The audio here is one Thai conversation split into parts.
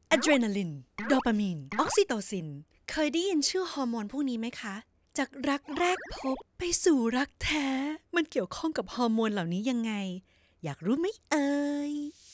อะดรีนาลินโดปามีนออกซิโตซินเคยได้ยินชื่อฮอร์โมนพวกนี้ไหมคะจากรักแรกพบไปสู่รักแท้มันเกี่ยวข้องกับฮอร์โมนเหล่านี้ยังไงอยากรู้ไหมเอ่ย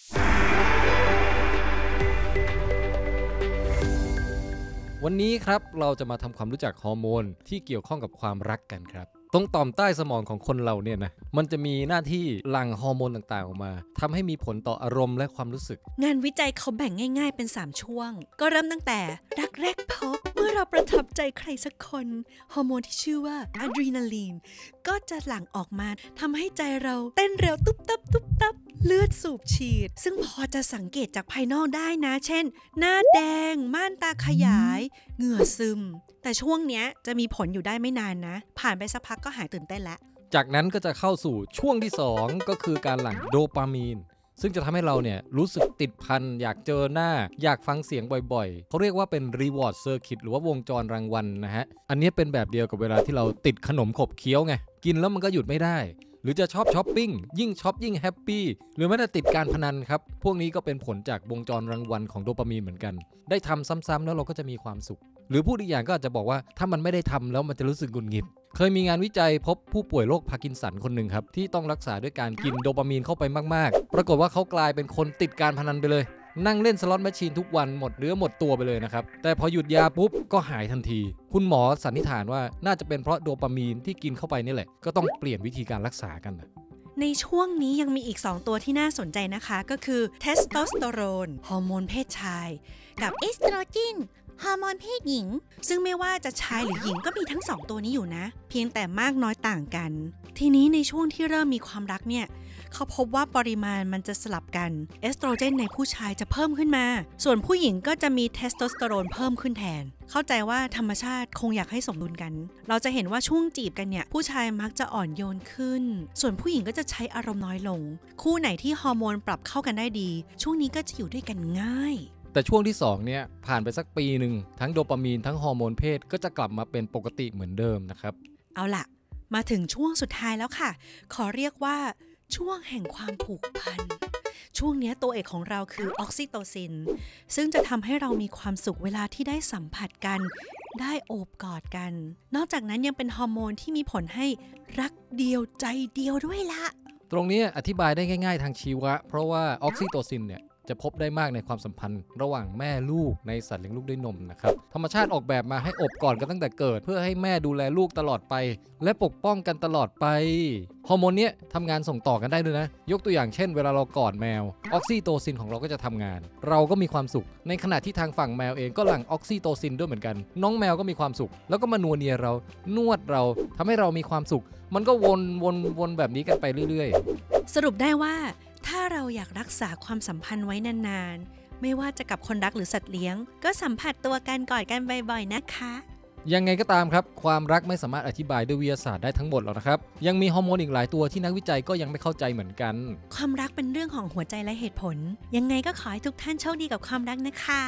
วันนี้ครับเราจะมาทำความรู้จักฮอร์โมนที่เกี่ยวข้องกับความรักกันครับตรงต่อมใต้สมองของคนเราเนี่ยนะมันจะมีหน้าที่หลั่งฮอร์โมนต่างๆออกมาทำให้มีผลต่ออารมณ์และความรู้สึกงานวิจัยเขาแบ่งง่ายๆเป็น3ช่วงก็เริ่มตั้งแต่รักแรกพบเมื่อเราประทับใจใครสักคนฮอร์โมนที่ชื่อว่าอะดรีนาลีนก็จะหลั่งออกมาทำให้ใจเราเต้นเร็วตุ๊บตับตุ๊บตับเลือดสูบฉีดซึ่งพอจะสังเกตจากภายนอกได้นะเช่นหน้าแดงม่านตาขยายเหงื่อซึมแต่ช่วงเนี้ยจะมีผลอยู่ได้ไม่นานนะผ่านไปสักพักก็หายตื่นเต้นแล้วจากนั้นก็จะเข้าสู่ช่วงที่2ก็คือการหลั่งโดปามีนซึ่งจะทำให้เราเนี่ยรู้สึกติดพันอยากเจอหน้าอยากฟังเสียงบ่อยๆเขาเรียกว่าเป็น reward circuit หรือว่าวงจรรางวัลนะฮะอันนี้เป็นแบบเดียวกับเวลาที่เราติดขนมขบเคี้ยวไงกินแล้วมันก็หยุดไม่ได้หรือจะชอบช้อปปิ้งยิ่งช็อปยิ่งแฮปปี้หรือแม้แต่ติดการพนันครับพวกนี้ก็เป็นผลจากวงจรรางวัลของโดปามีนเหมือนกันได้ทำซ้ำๆแล้วเราก็จะมีความสุขหรือพูดอีกอย่างก็อาจจะบอกว่าถ้ามันไม่ได้ทำแล้วมันจะรู้สึกหงุดหงิดเคยมีงานวิจัยพบผู้ป่วยโรคพาร์กินสันคนหนึ่งครับที่ต้องรักษาด้วยการกินโดปามีนเข้าไปมากๆปรากฏว่าเขากลายเป็นคนติดการพนันไปเลยนั่งเล่นสล็อตแมชชีนทุกวันหมดเนื้อหมดตัวไปเลยนะครับแต่พอหยุดยาปุ๊บก็หายทันทีคุณหมอสันนิษฐานว่าน่าจะเป็นเพราะโดปามีนที่กินเข้าไปนี่แหละก็ต้องเปลี่ยนวิธีการรักษากันนะในช่วงนี้ยังมีอีก2ตัวที่น่าสนใจนะคะก็คือเทสโทสเตอโรนฮอร์โมนเพศชายกับเอสโตรเจนฮอร์โมนเพศหญิงซึ่งไม่ว่าจะชายหรือหญิงก็มีทั้ง2ตัวนี้อยู่นะเพียงแต่มากน้อยต่างกันทีนี้ในช่วงที่เริ่มมีความรักเนี่ยเขาพบว่าปริมาณมันจะสลับกันเอสโตรเจนในผู้ชายจะเพิ่มขึ้นมาส่วนผู้หญิงก็จะมีเทสโทสเตอโรนเพิ่มขึ้นแทนเข้าใจว่าธรรมชาติคงอยากให้สมดุลกันเราจะเห็นว่าช่วงจีบกันเนี่ยผู้ชายมักจะอ่อนโยนขึ้นส่วนผู้หญิงก็จะใช้อารมณ์น้อยลงคู่ไหนที่ฮอร์โมนปรับเข้ากันได้ดีช่วงนี้ก็จะอยู่ด้วยกันง่ายแต่ช่วงที่2เนี่ยผ่านไปสักปีหนึ่งทั้งโดปามีนทั้งฮอร์โมนเพศก็จะกลับมาเป็นปกติเหมือนเดิมนะครับเอาล่ะมาถึงช่วงสุดท้ายแล้วค่ะขอเรียกว่าช่วงแห่งความผูกพันช่วงนี้ตัวเอกของเราคือออกซิโตซินซึ่งจะทำให้เรามีความสุขเวลาที่ได้สัมผัสกันได้โอบกอดกันนอกจากนั้นยังเป็นฮอร์โมนที่มีผลให้รักเดียวใจเดียวด้วยละตรงนี้อธิบายได้ง่ายๆทางชีวะเพราะว่าออกซิโตซินเนี่ยจะพบได้มากในความสัมพันธ์ระหว่างแม่ลูกในสัตว์เลี้ยงลูกด้วยนมนะครับธรรมชาติออกแบบมาให้อบกอดกันตั้งแต่เกิดเพื่อให้แม่ดูแลลูกตลอดไปและปกป้องกันตลอดไปฮอร์โมนนี้ทำงานส่งต่อกันได้ด้วยนะยกตัวอย่างเช่นเวลาเรากอดแมวออกซิโตซินของเราก็จะทำงานเราก็มีความสุขในขณะที่ทางฝั่งแมวเองก็หลั่งออกซิโตซินด้วยเหมือนกันน้องแมวก็มีความสุขแล้วก็มานัวเนียเรานวดเราทำให้เรามีความสุขมันก็วนแบบนี้กันไปเรื่อยๆสรุปได้ว่าถ้าเราอยากรักษาความสัมพันธ์ไว้นานๆไม่ว่าจะกับคนรักหรือสัตว์เลี้ยงก็สัมผัสตัวกันกอดกันบ่อยๆนะคะยังไงก็ตามครับความรักไม่สามารถอธิบายด้วยวิทยาศาสตร์ได้ทั้งหมดหรอกนะครับยังมีฮอร์โมนอีกหลายตัวที่นักวิจัยก็ยังไม่เข้าใจเหมือนกันความรักเป็นเรื่องของหัวใจและเหตุผลยังไงก็ขอให้ทุกท่านโชคดีกับความรักนะคะ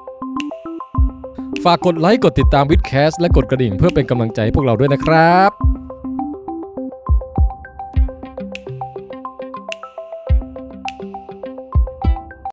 ฝากกดไลค์กดติดตามวิดแคสและกดกระดิ่งเพื่อเป็นกำลังใจให้พวกเราด้วยนะครับ